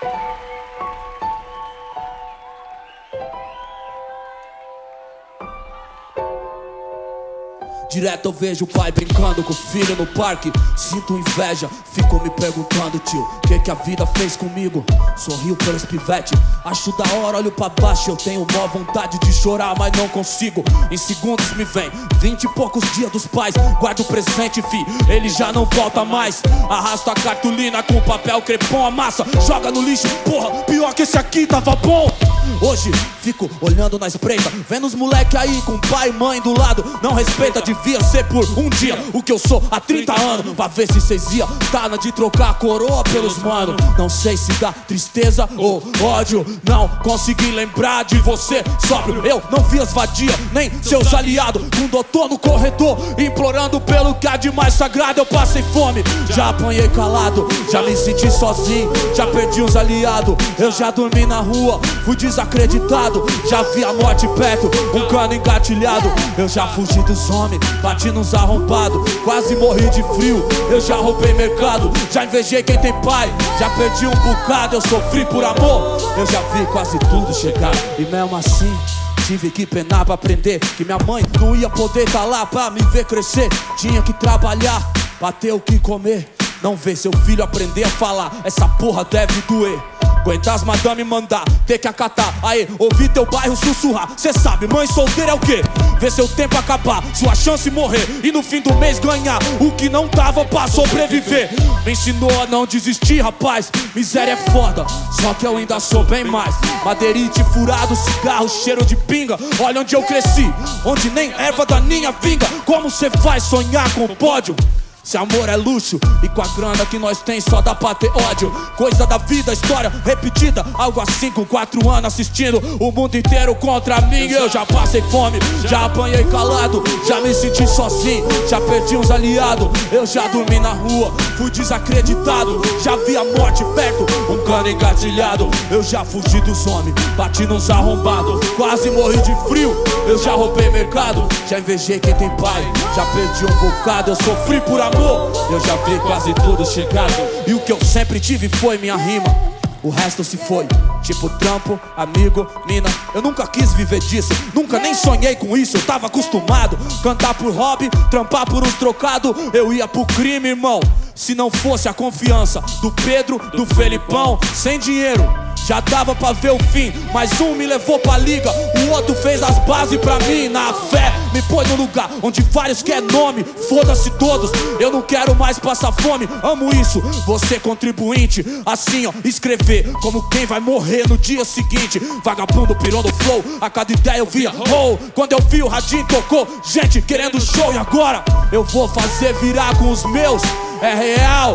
Direto eu vejo o pai brincando com o filho no parque. Sinto inveja, fico me perguntando, tio, que a vida fez comigo? Sorrio pelos pivete, acho da hora, olho pra baixo. Eu tenho mó vontade de chorar, mas não consigo. Em segundos me vem 20 e poucos dias dos pais. Guardo o presente, fi, ele já não volta mais. Arrasto a cartolina com papel crepom, amassa, joga no lixo, porra, pior que esse aqui tava bom. Hoje fico olhando na espreita, vendo os moleque aí com pai e mãe do lado. Não respeita, devia ser por um dia o que eu sou há 30 anos, pra ver se cês ia tá na de trocar a coroa pelos mano. Não sei se dá tristeza ou ódio, não consegui lembrar de você sóbrio. Eu não vi as vadias, nem seus aliados, com o doutor no corredor implorando pelo que há de mais sagrado. Eu passei fome, já apanhei calado, já me senti sozinho, já perdi uns aliados. Eu já dormi na rua, fui desacreditado, já vi a morte perto, um cano engatilhado. Eu já fugi dos homens, bati nos arrombados, quase morri de frio. Eu já roubei mercado, já invejei quem tem pai, já perdi um bocado. Eu sofri por amor, eu já vi quase tudo chegar, e mesmo assim tive que penar pra aprender que minha mãe não ia poder tá lá pra me ver crescer. Tinha que trabalhar pra ter o que comer, não ver seu filho aprender a falar, essa porra deve doer. Aguentar as madame mandar, ter que acatar. Aê, ouvir teu bairro sussurrar. Cê sabe, mãe solteira é o quê? Ver seu tempo acabar, sua chance morrer, e no fim do mês ganhar o que não dava pra sobreviver. Me ensinou a não desistir, rapaz. Miséria é foda, só que eu ainda sou bem mais. Madeirite furado, cigarro, cheiro de pinga. Olha onde eu cresci, onde nem erva daninha vinga. Como cê vai sonhar com o pódio? Se amor é luxo e com a grana que nós tem só dá pra ter ódio. Coisa da vida, história repetida, algo assim com 4 anos assistindo o mundo inteiro contra mim. Eu já passei fome, já apanhei calado, já me senti sozinho, já perdi uns aliados. Eu já dormi na rua, fui desacreditado, já vi a morte perto, um cano engatilhado. Eu já fugi dos homens, bati nos arrombados, quase morri de frio. Eu já roubei mercado, já invejei quem tem pai, já perdi um bocado. Eu sofri por amor, eu já vi quase tudo chegado, e o que eu sempre tive foi minha rima. O resto se foi, tipo trampo, amigo, mina. Eu nunca quis viver disso, nunca nem sonhei com isso. Eu tava acostumado, cantar por hobby, trampar por uns trocados. Eu ia pro crime, irmão, se não fosse a confiança do Pedro, do Felipão. Sem dinheiro, já dava pra ver o fim, mas um me levou pra liga, o outro fez as bases pra mim. Na fé, me põe no lugar onde vários quer nome, foda-se todos, eu não quero mais passar fome. Amo isso, você contribuinte, assim ó, escrever como quem vai morrer no dia seguinte. Vagabundo pirou no flow, a cada ideia eu via oh. Quando eu vi o radinho tocou, gente querendo show. E agora eu vou fazer virar com os meus, é real.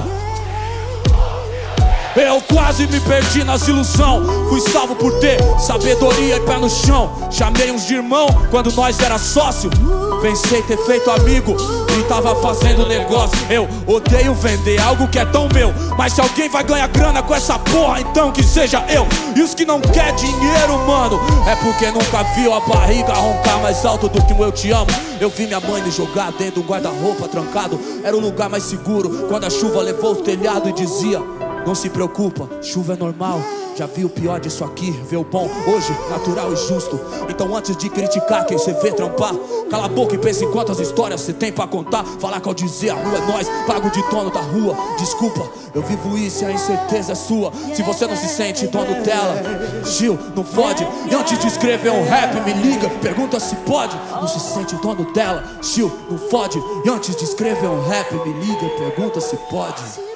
Eu quase me perdi nas ilusão, fui salvo por ter sabedoria e pé no chão. Chamei uns de irmão quando nós era sócio, pensei ter feito amigo e tava fazendo negócio. Eu odeio vender algo que é tão meu, mas se alguém vai ganhar grana com essa porra, então que seja eu. E os que não quer dinheiro, mano, é porque nunca viu a barriga roncar mais alto do que um eu te amo. Eu vi minha mãe me jogar dentro do guarda-roupa trancado, era o lugar mais seguro quando a chuva levou o telhado e dizia: não se preocupa, chuva é normal. Já vi o pior disso aqui, vê o bom hoje, natural e justo. Então antes de criticar quem cê vê trampar, cala a boca e pensa em quantas histórias cê tem pra contar. Falar que ao dizer a rua é nós, pago de dono da rua. Desculpa, eu vivo isso e a incerteza é sua. Se você não se sente dono dela, Gil, não fode. E antes de escrever um rap, me liga, pergunta se pode. Não se sente dono dela, Gil, não fode. E antes de escrever um rap, me liga, pergunta se pode.